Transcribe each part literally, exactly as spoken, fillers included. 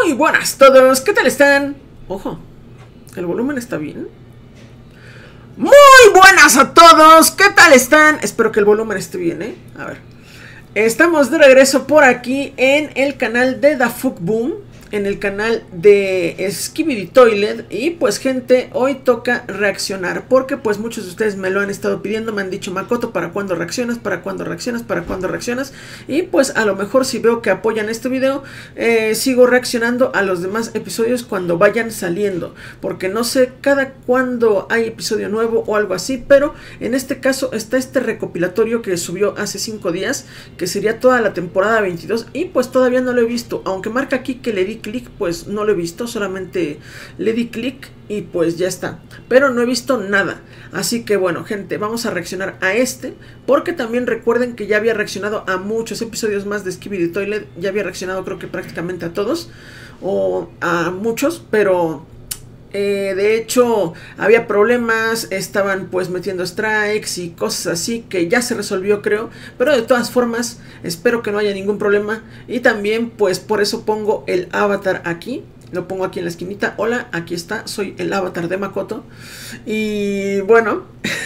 Muy buenas todos, ¿qué tal están? Ojo, ¿el volumen está bien? Muy buenas a todos, ¿qué tal están? Espero que el volumen esté bien, ¿eh? A ver. Estamos de regreso por aquí en el canal de DaFuqBoom, en el canal de Skibidi Toilet. Y pues gente, hoy toca reaccionar, porque pues muchos de ustedes me lo han estado pidiendo, me han dicho: Makoto, ¿para cuándo reaccionas? ¿Para cuándo reaccionas? ¿Para cuándo reaccionas? Y pues a lo mejor si veo que apoyan este video, eh, sigo reaccionando a los demás episodios cuando vayan saliendo, porque no sé cada cuándo hay episodio nuevo o algo así. Pero en este caso está este recopilatorio que subió hace cinco días, que sería toda la temporada veintidós, y pues todavía no lo he visto, aunque marca aquí que le di clic, pues no lo he visto, solamente le di clic y pues ya está, pero no he visto nada. Así que bueno gente, vamos a reaccionar a este, porque también recuerden que ya había reaccionado a muchos episodios más de Skibidi Toilet. Ya había reaccionado creo que prácticamente a todos, o a muchos, pero Eh, de hecho había problemas, estaban pues metiendo strikes y cosas así, que ya se resolvió creo, pero de todas formas espero que no haya ningún problema. Y también pues por eso pongo el avatar aquí, lo pongo aquí en la esquinita. Hola, aquí está, soy el avatar de Makoto. Y bueno,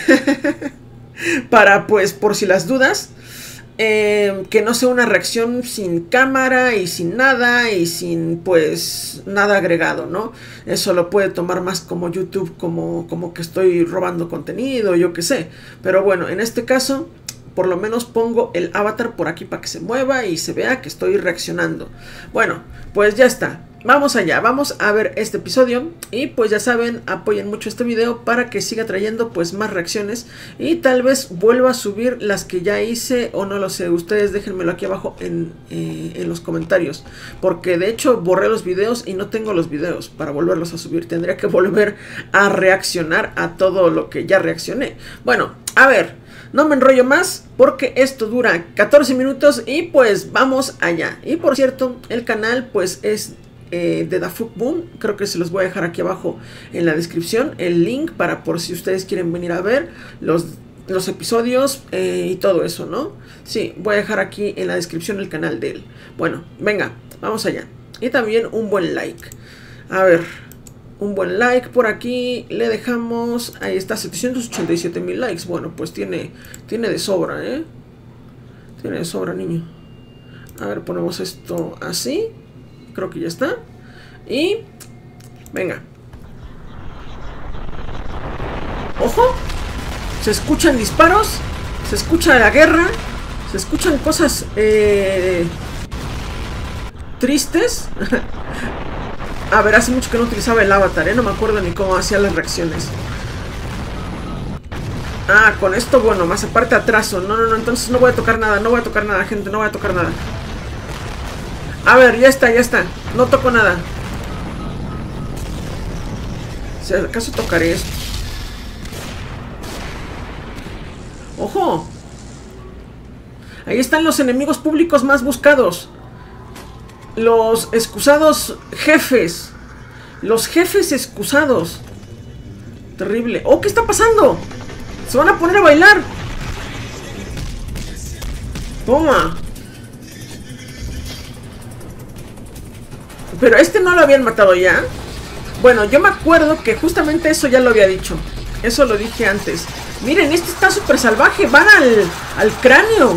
para pues por si las dudas, Eh, que no sea una reacción sin cámara y sin nada y sin pues nada agregado, ¿no? Eso lo puede tomar más como YouTube, como, como que estoy robando contenido, yo qué sé. Pero bueno, en este caso por lo menos pongo el avatar por aquí para que se mueva y se vea que estoy reaccionando. Bueno, pues ya está. Vamos allá, vamos a ver este episodio. Y pues ya saben, apoyen mucho este video para que siga trayendo pues más reacciones. Y tal vez vuelva a subir las que ya hice, o no lo sé. Ustedes déjenmelo aquí abajo en, eh, en los comentarios, porque de hecho borré los videos y no tengo los videos para volverlos a subir. Tendría que volver a reaccionar a todo lo que ya reaccioné. Bueno, a ver, no me enrollo más, porque esto dura catorce minutos. Y pues vamos allá. Y por cierto, el canal pues es eh, de DaFuqBoom. Creo que se los voy a dejar aquí abajo en la descripción, el link, para por si ustedes quieren venir a ver los, los episodios eh, y todo eso, ¿no? Sí, voy a dejar aquí en la descripción el canal de él. Bueno, venga, vamos allá. Y también un buen like. A ver, un buen like por aquí le dejamos. Ahí está, setecientos ochenta y siete mil likes. Bueno, pues tiene, tiene de sobra, ¿eh? Tiene de sobra, niño. A ver, ponemos esto así. Creo que ya está. Y venga. ¡Ojo! Se escuchan disparos, se escucha la guerra, se escuchan cosas eh, tristes. A ver, hace mucho que no utilizaba el avatar, ¿eh? No me acuerdo ni cómo hacía las reacciones. Ah, con esto, bueno, más aparte atraso. No, no, no, entonces no voy a tocar nada, no voy a tocar nada, gente, no voy a tocar nada. A ver, ya está, ya está. No toco nada. Si acaso tocaré esto. ¡Ojo! Ahí están los enemigos públicos más buscados. Los excusados jefes. Los jefes excusados. Terrible. ¡Oh! ¿Qué está pasando? Se van a poner a bailar. Toma. Pero este no lo habían matado ya. Bueno, yo me acuerdo que justamente eso ya lo había dicho. Eso lo dije antes. Miren, este está súper salvaje. Van al, al cráneo.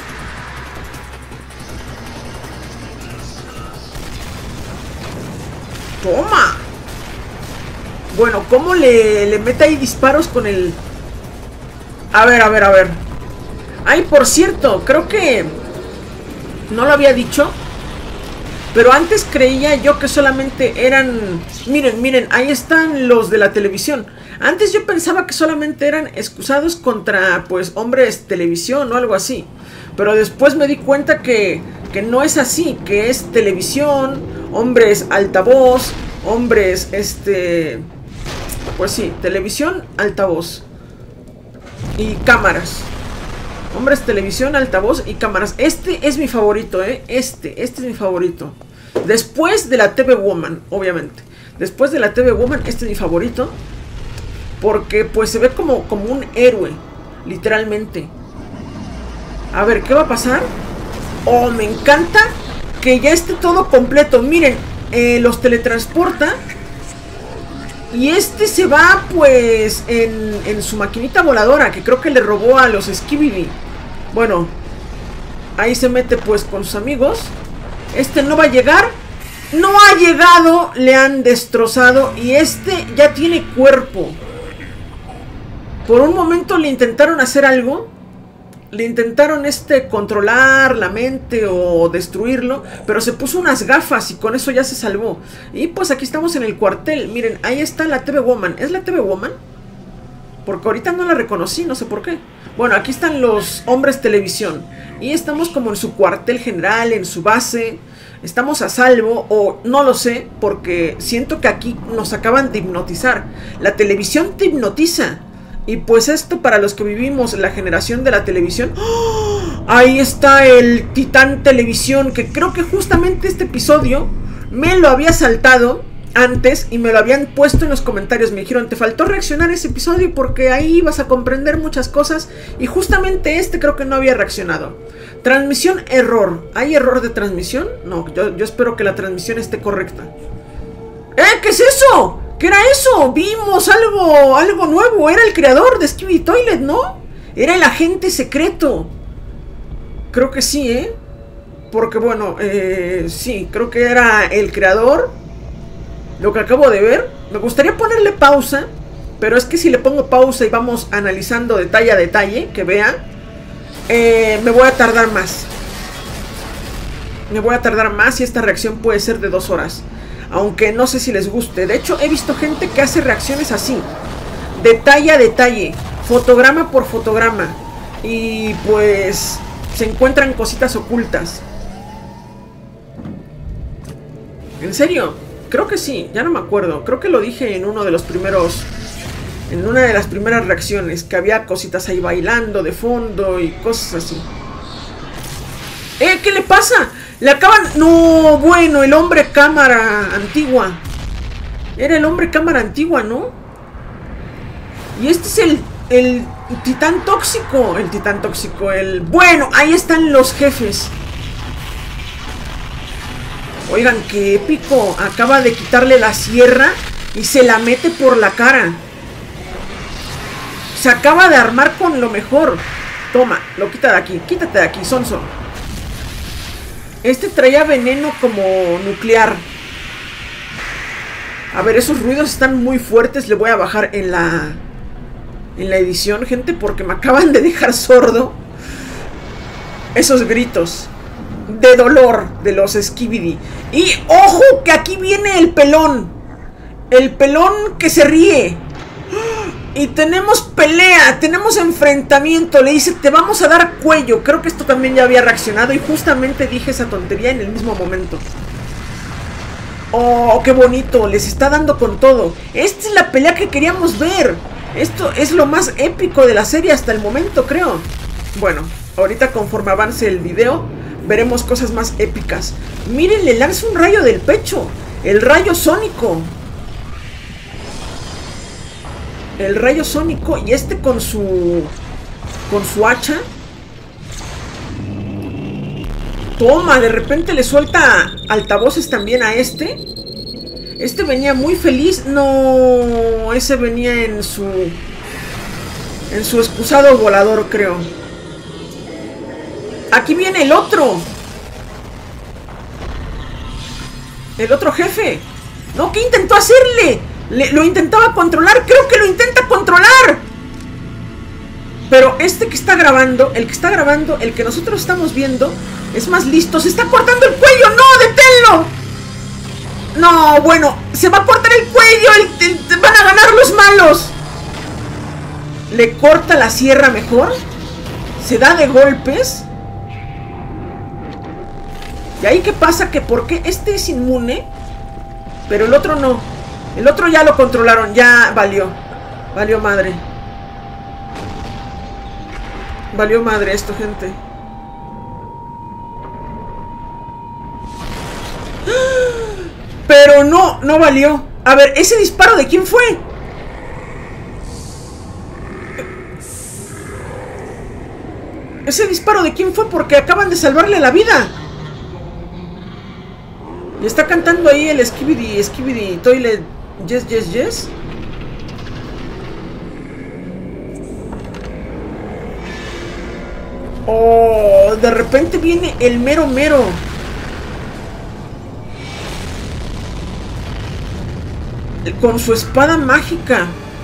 Toma. Bueno, ¿cómo le, le mete ahí disparos con el... A ver, a ver, a ver. Ay, por cierto, creo que no lo había dicho, pero antes creía yo que solamente eran... Miren, miren, ahí están los de la televisión. Antes yo pensaba que solamente eran excusados contra, pues, hombres televisión o algo así. Pero después me di cuenta que, que no es así, que es televisión, hombres altavoz, hombres, este... Pues sí, televisión, altavoz y cámaras. Hombres, televisión, altavoz y cámaras. Este es mi favorito, ¿eh? Este, este es mi favorito. Después de la T V Woman, obviamente. Después de la T V Woman, este es mi favorito. Porque pues se ve como, como un héroe, literalmente. A ver, ¿qué va a pasar? Oh, me encanta que ya esté todo completo. Miren, eh, los teletransporta. Y este se va pues en, en su maquinita voladora, que creo que le robó a los Skibidi. Bueno, ahí se mete pues con sus amigos. Este no va a llegar. No ha llegado, le han destrozado. Y este ya tiene cuerpo. Por un momento le intentaron hacer algo. Le intentaron este controlar la mente o destruirlo, pero se puso unas gafas y con eso ya se salvó. Y pues aquí estamos en el cuartel. Miren, ahí está la T V Woman. ¿Es la T V Woman? Porque ahorita no la reconocí, no sé por qué. Bueno, aquí están los hombres televisión. Y estamos como en su cuartel general, en su base. Estamos a salvo, o no lo sé, porque siento que aquí nos acaban de hipnotizar. La televisión te hipnotiza. Y pues esto para los que vivimos la generación de la televisión. ¡Oh! Ahí está el Titán Televisión, que creo que justamente este episodio me lo había saltado antes y me lo habían puesto en los comentarios. Me dijeron, te faltó reaccionar a ese episodio porque ahí vas a comprender muchas cosas. Y justamente este creo que no había reaccionado. Transmisión error. ¿Hay error de transmisión? No, yo, yo espero que la transmisión esté correcta. ¡Eh! ¿Qué es eso? ¿Qué era eso? Vimos algo, algo nuevo. Era el creador de Skibidi Toilet, ¿no? Era el agente secreto. Creo que sí, ¿eh? Porque bueno, eh, sí, creo que era el creador. Lo que acabo de ver. Me gustaría ponerle pausa, pero es que si le pongo pausa y vamos analizando detalle a detalle, que vean, eh, me voy a tardar más. Me voy a tardar más y esta reacción puede ser de dos horas. Aunque no sé si les guste. De hecho, he visto gente que hace reacciones así. Detalle a detalle. Fotograma por fotograma. Y pues se encuentran cositas ocultas. ¿En serio? Creo que sí. Ya no me acuerdo. Creo que lo dije en uno de los primeros... En una de las primeras reacciones. Que había cositas ahí bailando de fondo y cosas así. ¡Eh! ¿Qué le pasa? Le acaban... No, bueno, el hombre cámara antigua. Era el hombre cámara antigua, ¿no? Y este es el... El titán tóxico. El titán tóxico, el... Bueno, ahí están los jefes. Oigan, qué épico. Acaba de quitarle la sierra y se la mete por la cara. Se acaba de armar con lo mejor. Toma, lo quita de aquí. Quítate de aquí, sonso. Este traía veneno como nuclear. A ver, esos ruidos están muy fuertes. Le voy a bajar en la... En la edición, gente, porque me acaban de dejar sordo. Esos gritos de dolor de los Skibidi. Y ¡ojo! Que aquí viene el pelón. El pelón que se ríe. Y tenemos pelea, tenemos enfrentamiento. Le dice, te vamos a dar cuello. Creo que esto también ya había reaccionado. Y justamente dije esa tontería en el mismo momento. Oh, qué bonito, les está dando con todo. Esta es la pelea que queríamos ver. Esto es lo más épico de la serie hasta el momento, creo. Bueno, ahorita conforme avance el video veremos cosas más épicas. Miren, le lanza un rayo del pecho. El rayo sónico. El rayo sónico. Y este con su... Con su hacha. Toma, de repente le suelta altavoces también a este. Este venía muy feliz. No, ese venía en su... En su excusado volador, creo. Aquí viene el otro. El otro jefe. No, ¿qué intentó hacerle? Le, lo intentaba controlar. Creo que lo intenta controlar. Pero este que está grabando, el que está grabando, el que nosotros estamos viendo, es más listo. ¡Se está cortando el cuello! ¡No! ¡Deténlo! No, bueno, se va a cortar el cuello. El, el, van a ganar los malos. Le corta la sierra mejor. Se da de golpes. ¿Y ahí qué pasa? Que porque este es inmune, pero el otro no. El otro ya lo controlaron. Ya valió. Valió madre. Valió madre esto, gente. Pero no, no valió. A ver, ¿ese disparo de quién fue? ¿Ese disparo de quién fue? Porque acaban de salvarle la vida. Y está cantando ahí el Skibidi, Skibidi Toilet, yes, yes, yes. Oh, de repente viene el mero mero. Con su espada mágica.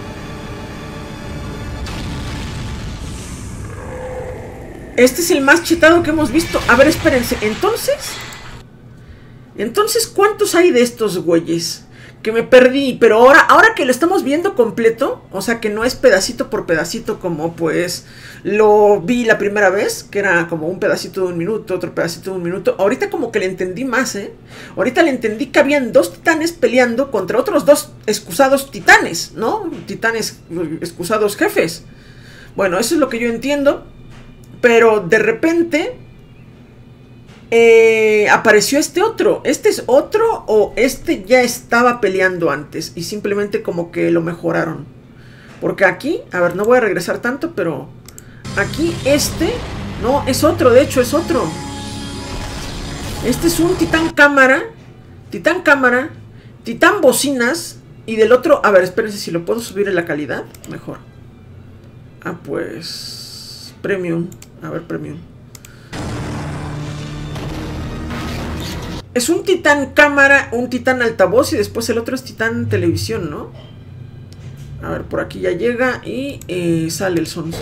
Este es el más chetado que hemos visto. A ver, espérense. Entonces... Entonces, ¿cuántos hay de estos güeyes? Que me perdí. Pero ahora, ahora que lo estamos viendo completo, o sea que no es pedacito por pedacito como pues lo vi la primera vez, que era como un pedacito de un minuto, otro pedacito de un minuto. Ahorita como que le entendí más, ¿eh? Ahorita le entendí que habían dos titanes peleando contra otros dos excusados titanes, ¿no? Titanes excusados jefes. Bueno, eso es lo que yo entiendo. Pero de repente eh, apareció este otro. ¿Este es otro o este ya estaba peleando antes y simplemente como que lo mejoraron? Porque aquí, a ver, no voy a regresar tanto, pero aquí este, no, es otro, de hecho es otro. Este es un titán cámara, titán cámara, titán bocinas y del otro, a ver, espérense si lo puedo subir en la calidad, mejor. Ah, pues, premium. A ver, premium. Es un titán cámara, un titán altavoz y después el otro es titán televisión, ¿no? A ver, por aquí ya llega y eh, sale el sonido.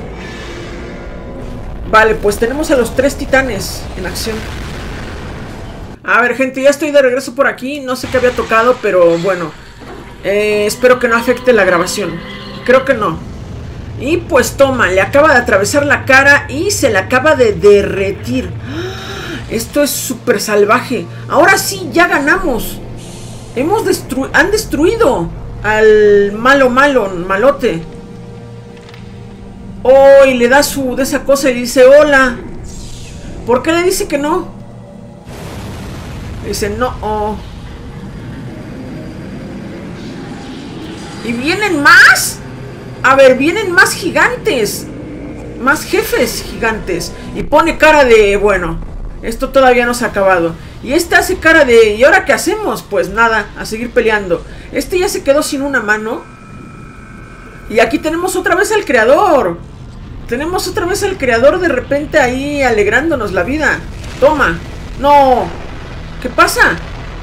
Vale, pues tenemos a los tres titanes en acción. A ver, gente, ya estoy de regreso por aquí. No sé qué había tocado, pero bueno. Eh, espero que no afecte la grabación. Creo que no. Y pues toma, le acaba de atravesar la cara y se la acaba de derretir. Esto es súper salvaje. Ahora sí, ya ganamos. Hemos destru- han destruido al malo malo, malote. Oh, y le da su de esa cosa y dice hola. ¿Por qué le dice que no? Dice no. Oh. ¿Y vienen más? A ver, vienen más gigantes. Más jefes gigantes. Y pone cara de, bueno, esto todavía no se ha acabado. Y este hace cara de, ¿y ahora qué hacemos? Pues nada, a seguir peleando. Este ya se quedó sin una mano. Y aquí tenemos otra vez al creador. Tenemos otra vez al creador de repente ahí alegrándonos la vida. Toma. No. ¿Qué pasa?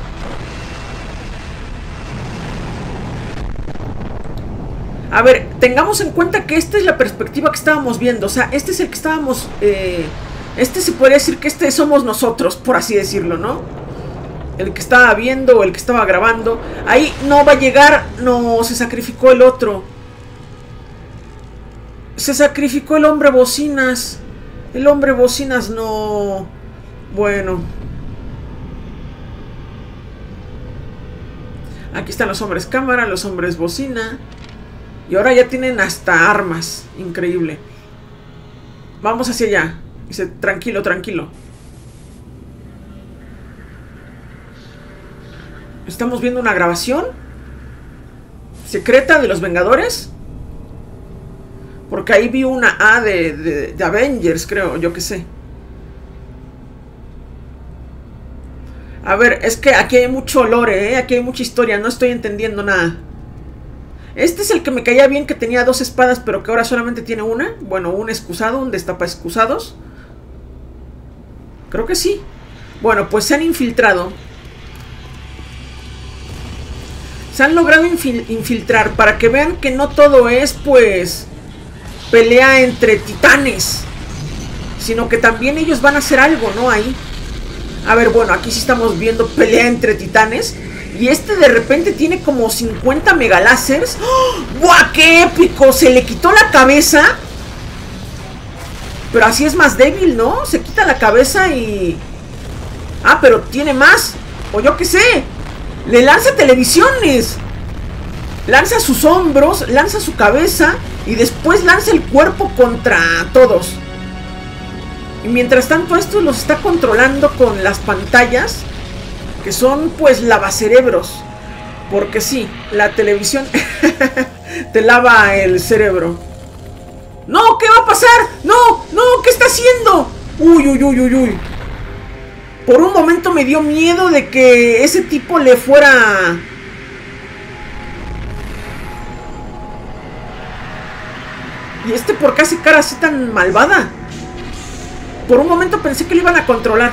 A ver, tengamos en cuenta que esta es la perspectiva que estábamos viendo. O sea, este es el que estábamos... Eh, este se podría decir que este somos nosotros, por así decirlo, ¿no? El que estaba viendo o el que estaba grabando. Ahí no va a llegar. No, se sacrificó el otro. Se sacrificó el hombre bocinas. El hombre bocinas no... Bueno. Aquí están los hombres cámara, los hombres bocina. Y ahora ya tienen hasta armas. Increíble. Vamos hacia allá. Dice, tranquilo, tranquilo. Estamos viendo una grabación secreta de los Vengadores. Porque ahí vi una A de, de, de Avengers, creo, yo qué sé. A ver, es que aquí hay mucho lore, ¿eh? Aquí hay mucha historia, no estoy entendiendo nada. Este es el que me caía bien, que tenía dos espadas, pero que ahora solamente tiene una. Bueno, un excusado, un destapa excusados. Creo que sí. Bueno, pues se han infiltrado. Se han logrado infil infiltrar para que vean que no todo es, pues, pelea entre titanes, sino que también ellos van a hacer algo, ¿no? Ahí. A ver, bueno, aquí sí estamos viendo pelea entre titanes. Y este de repente tiene como cincuenta megalásers. ¡Oh! ¡Buah, qué épico! Se le quitó la cabeza. Pero así es más débil, ¿no? Se quita la cabeza y... Ah, pero tiene más. O yo qué sé. Le lanza televisiones. Lanza sus hombros, lanza su cabeza y después lanza el cuerpo contra todos. Y mientras tanto esto los está controlando con las pantallas, que son pues lavacerebros. Porque sí, la televisión te lava el cerebro. ¡No! ¿Qué va a pasar? ¡No! ¡No! ¿Qué está haciendo? ¡Uy, uy, uy, uy, uy! Por un momento me dio miedo de que ese tipo le fuera... ¿Y este por qué hace cara así tan malvada? Por un momento pensé que lo iban a controlar.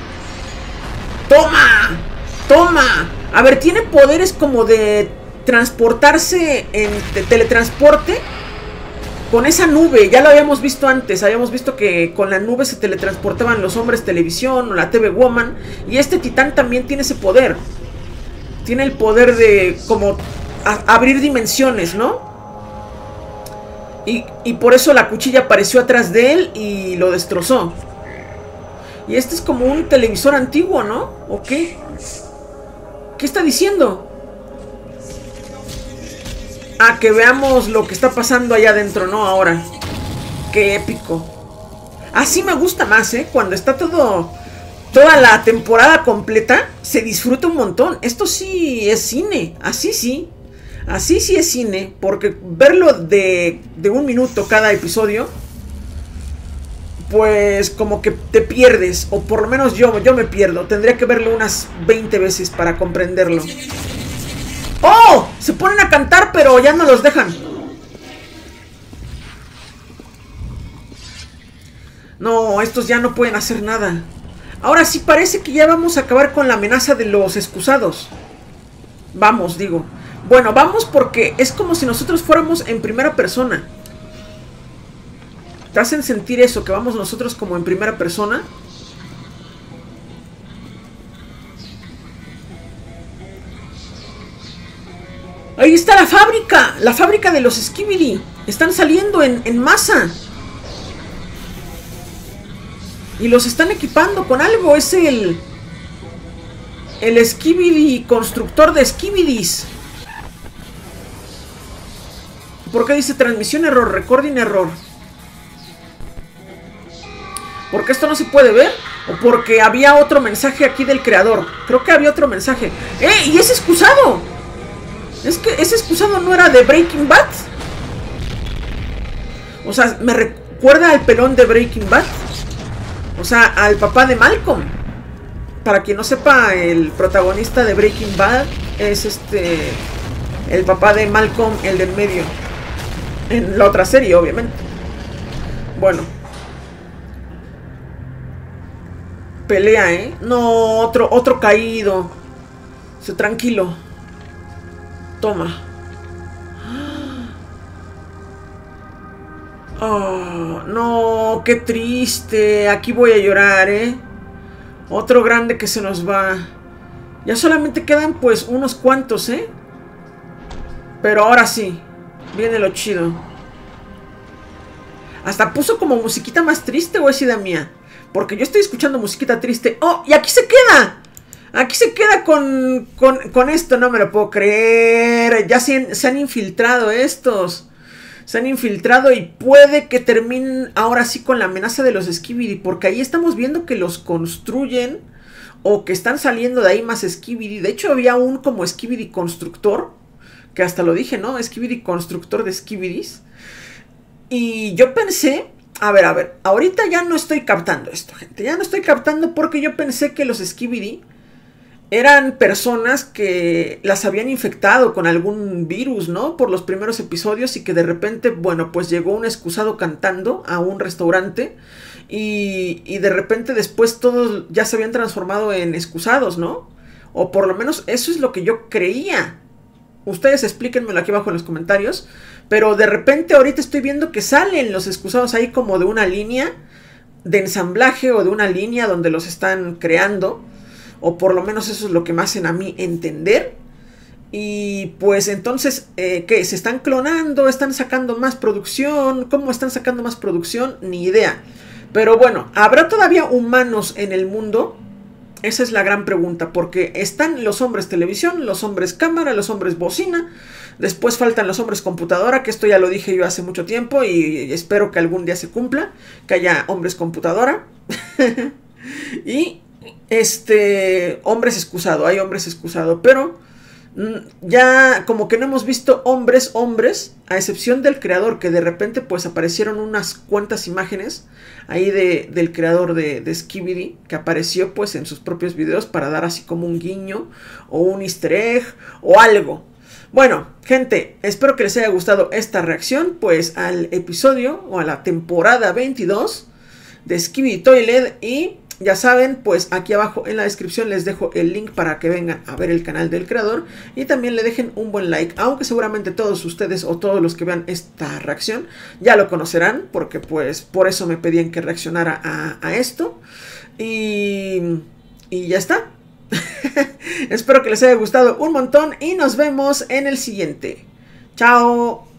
¡Toma! ¡Toma! A ver, tiene poderes como de transportarse en de teletransporte con esa nube. Ya lo habíamos visto antes. Habíamos visto que con la nube se teletransportaban los hombres televisión o la T V Woman. Y este titán también tiene ese poder. Tiene el poder de como a, abrir dimensiones, ¿no? Y, y por eso la cuchilla apareció atrás de él y lo destrozó. Y este es como un televisor antiguo, ¿no? ¿O qué? ¿Qué está diciendo? Ah, que veamos lo que está pasando allá adentro, ¿no? Ahora. Qué épico. Así me gusta más, ¿eh? Cuando está todo... Toda la temporada completa, se disfruta un montón. Esto sí es cine. Así sí. Así sí es cine, porque verlo de, de un minuto cada episodio, pues como que te pierdes, o por lo menos yo, yo me pierdo. Tendría que verlo unas veinte veces para comprenderlo. ¡Oh! Se ponen a cantar, pero ya no los dejan. No, estos ya no pueden hacer nada. Ahora sí parece que ya vamos a acabar con la amenaza de los excusados. Vamos, digo. Bueno, vamos porque es como si nosotros fuéramos en primera persona. ¿Te hacen sentir eso? Que vamos nosotros como en primera persona. Ahí está la fábrica. La fábrica de los Skibidi. Están saliendo en, en masa. Y los están equipando con algo. Es el... El Skibidi constructor de Skibidis. ¿Por qué dice transmisión error? Recording error. ¿Porque esto no se puede ver? ¿O porque había otro mensaje aquí del creador? Creo que había otro mensaje. ¡Eh! ¡Y ese excusado! Es que ese excusado no era de Breaking Bad. O sea, me recuerda al pelón de Breaking Bad. O sea, al papá de Malcolm. Para quien no sepa, el protagonista de Breaking Bad es este... el papá de Malcolm, el del medio. En la otra serie, obviamente. Bueno. Pelea, ¿eh? No, otro, otro caído. Se tranquilo. Toma. Oh, no, qué triste. Aquí voy a llorar, ¿eh? Otro grande que se nos va. Ya solamente quedan pues unos cuantos, ¿eh? Pero ahora sí. Viene lo chido. Hasta puso como musiquita más triste, o es idea mía. Porque yo estoy escuchando musiquita triste. ¡Oh! ¡Y aquí se queda! Aquí se queda con, con, con esto. No me lo puedo creer. Ya se, se han infiltrado estos. Se han infiltrado y puede que terminen ahora sí con la amenaza de los Skibidi. Porque ahí estamos viendo que los construyen. O que están saliendo de ahí más Skibidi. De hecho había un como Skibidi constructor. Que hasta lo dije, ¿no? Skibidi constructor de Skibidis. Y yo pensé... A ver, a ver, ahorita ya no estoy captando esto, gente. Ya no estoy captando porque yo pensé que los Skibidi eran personas que las habían infectado con algún virus, ¿no? Por los primeros episodios y que de repente, bueno, pues llegó un excusado cantando a un restaurante y, y de repente después todos ya se habían transformado en excusados, ¿no? O por lo menos eso es lo que yo creía. Ustedes explíquenmelo aquí abajo en los comentarios. Pero de repente ahorita estoy viendo que salen los excusados ahí como de una línea de ensamblaje o de una línea donde los están creando. O por lo menos eso es lo que me hacen a mí entender. Y pues entonces, eh, ¿qué? ¿Se están clonando? ¿Están sacando más producción? ¿Cómo están sacando más producción? Ni idea. Pero bueno, ¿habrá todavía humanos en el mundo? Esa es la gran pregunta, porque están los hombres televisión, los hombres cámara, los hombres bocina. Después faltan los hombres computadora, que esto ya lo dije yo hace mucho tiempo y espero que algún día se cumpla, que haya hombres computadora. Y este, hombres excusado, hay hombres excusado, pero Ya como que no hemos visto hombres, hombres, a excepción del creador, que de repente pues aparecieron unas cuantas imágenes ahí de, del creador de, de Skibidi, que apareció pues en sus propios videos para dar así como un guiño, o un easter egg, o algo. Bueno, gente, espero que les haya gustado esta reacción pues al episodio, o a la temporada veintidós de Skibidi Toilet. Y ya saben, pues aquí abajo en la descripción les dejo el link para que vengan a ver el canal del creador. Y también le dejen un buen like, aunque seguramente todos ustedes o todos los que vean esta reacción ya lo conocerán, porque pues por eso me pedían que reaccionara a, a esto. Y, y ya está. Espero que les haya gustado un montón y nos vemos en el siguiente. Chao.